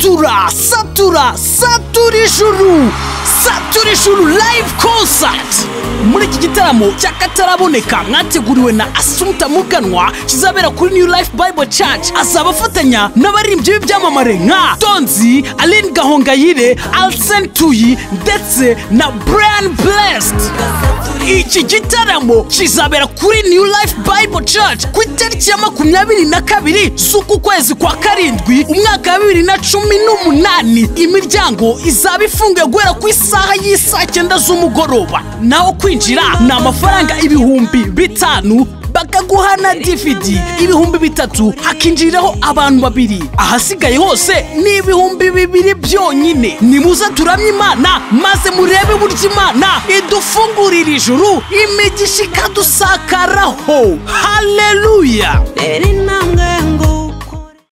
satura ijuru live concert. Muri iki gitaramo cy'akataraboneka mwateguriwe na Assumpta Muganwa kizabera kuri New Life Bible Church, azabafatanya n'abaririmbyi b'ibyamamare nka Tonzi, Aline Gahongayire, Alsen Tuyi ndetse na Brian Blessed. Iki gitaramo kizabera kuri New Life Bible Church ku itariki ya 22 z'uku kwezi kwa karindwi umwaka wa 2018. Imiryango izaba ifunguye guhera ku isaha y'isa 9 z'umugoroba. Naho kwinjira ni amafaranga 5,000, bakaguha na DVD 3,000, hakinjiraho abantu 2. Ahasigaye hose ni 2,000 byonyine. Nimuze turamye Imana maze murebe buryo Imana idufungurira ijuru, imigisha ikadusakaraho. Haleluya.